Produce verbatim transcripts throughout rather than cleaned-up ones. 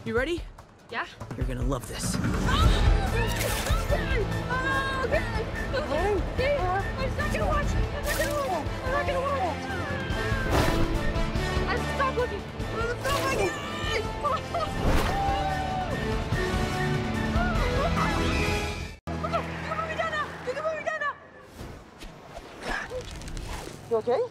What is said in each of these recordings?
You ready? Yeah? You're gonna love this. Oh, okay! Oh, okay! Okay! Okay. I'm not gonna watch! No! I'm not gonna watch! I stop looking! Stop looking! Okay, you can move me down now! You can move me down now! You okay?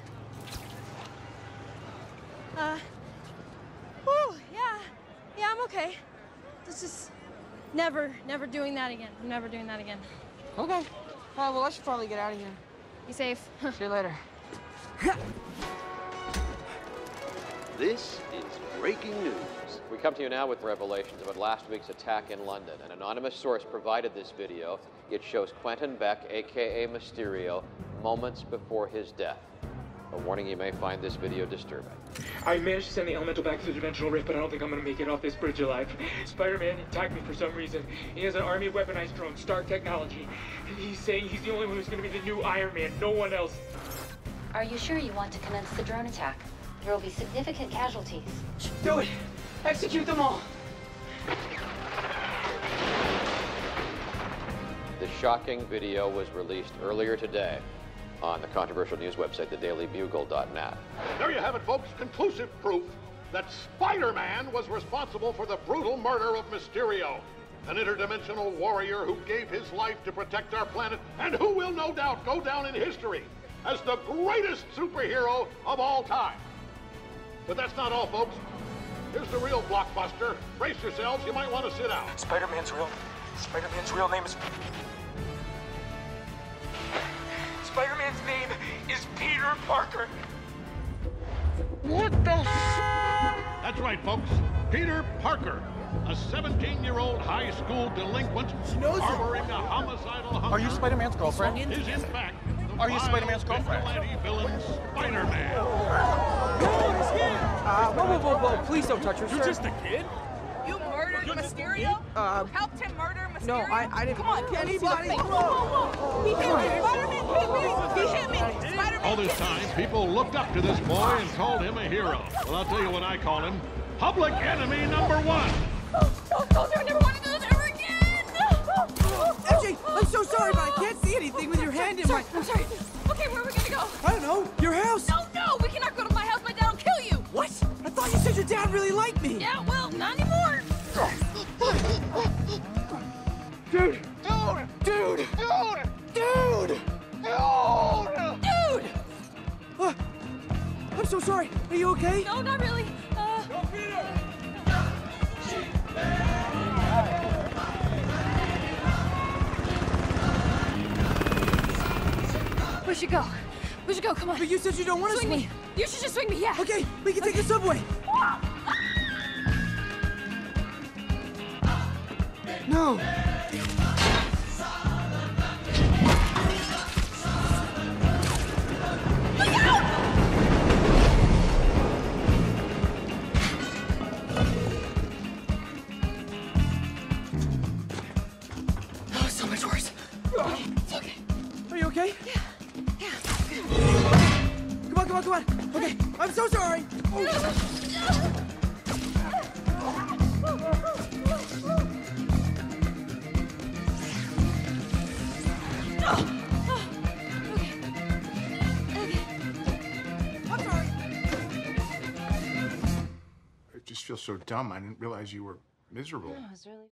Uh, oh, yeah. Yeah, I'm okay. It's just never, never doing that again. I'm never doing that again. Okay. All right, well, I should probably get out of here. Be safe. See you later. This is breaking news. We come to you now with revelations about last week's attack in London. An anonymous source provided this video. It shows Quentin Beck, a k a. Mysterio, moments before his death. A warning, you may find this video disturbing. I managed to send the elemental back to the dimensional rift, but I don't think I'm gonna make it off this bridge alive. Spider-Man attacked me for some reason. He has an army of weaponized drones, Stark technology. He's saying he's the only one who's gonna be the new Iron Man, no one else. Are you sure you want to commence the drone attack? There will be significant casualties. Do it! Execute them all! The shocking video was released earlier today on the controversial news website, the daily bugle dot net. There you have it, folks. Conclusive proof that Spider-Man was responsible for the brutal murder of Mysterio, an interdimensional warrior who gave his life to protect our planet and who will no doubt go down in history as the greatest superhero of all time. But that's not all, folks. Here's the real blockbuster. Brace yourselves. You might want to sit down. Spider-Man's real... Spider-Man's real name is... Spider-Man's name is Peter Parker. What the? That's right, folks. Peter Parker, a seventeen-year-old high school delinquent harboring a homicidal hunter. Are you Spider-Man's girlfriend? Is in fact the Are you Spider-Man's girlfriend? vigilante villain Spider-Man. Uh, whoa, whoa, whoa, whoa, please don't touch her, You're sir. just a kid? You murdered Mysterio? Uh, you helped him murder Mysterio? No, I, I didn't. Come on, Anybody? whoa, whoa, whoa. He hit me. Spider-Man hit me. He hit me. Spider-Man All this hit me. time, people looked up to this boy and called him a hero. Well, I'll tell you what I call him. Public enemy number one. Don't, don't, I never want to do this ever again. M J, I'm so sorry, but I can't see anything with your hand in my... I'm sorry. Okay, where are we going to go? I don't know. Your house? No, no, we cannot go to my house. My dad will kill you. What? I thought you said your dad really liked me. Yeah, well, not anymore. Dude! Dude! Dude! Dude! Dude! Dude! Dude! Uh, I'm so sorry. Are you okay? No, not really. Uh, we should go. We should go, come on. But you said you don't want to Swing swing. me. You should just swing me, yeah. Okay, we can take the subway. No. Oh, so much worse. Okay, it's okay. Are you okay? Yeah. Yeah. Come on, come on, come on. Okay, I'm so sorry. I'm sorry. I just feel so dumb. I didn't realize you were miserable. I was really...